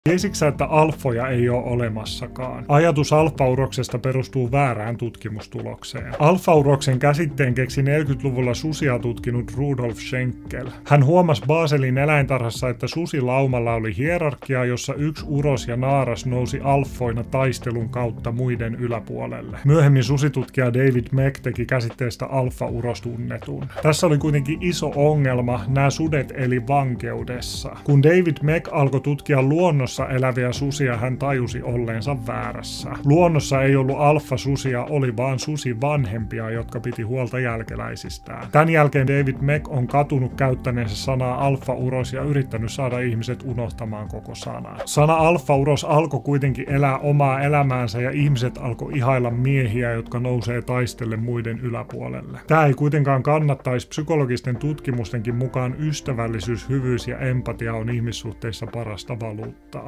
Tiesitkö, että alfoja ei ole olemassakaan? Ajatus alfauroksesta perustuu väärään tutkimustulokseen. Alfauroksen käsitteen keksi 40-luvulla susia tutkinut Rudolf Schenkel. Hän huomasi Baselin eläintarhassa, että susilaumalla oli hierarkia, jossa yksi uros ja naaras nousi alfoina taistelun kautta muiden yläpuolelle. Myöhemmin susitutkija David Meck teki käsitteestä alfa-uros tunnetun. Tässä oli kuitenkin iso ongelma, nämä sudet eli vankeudessa. Kun David Meck alkoi tutkia luonnossa eläviä susia, hän tajusi olleensa väärässä. Luonnossa ei ollut alfa-susia, oli vaan susivanhempia, jotka piti huolta jälkeläisistään. Tämän jälkeen David Meck on katunut käyttäneensä sanaa alfa-uros ja yrittänyt saada ihmiset unohtamaan koko sanan. Sana alfa-uros alkoi kuitenkin elää omaa elämäänsä ja ihmiset alkoi ihailla miehiä, jotka nousee taistelle muiden yläpuolelle. Tämä ei kuitenkaan kannattaisi. Psykologisten tutkimustenkin mukaan ystävällisyys, hyvyys ja empatia on ihmissuhteissa parasta valuuttaa.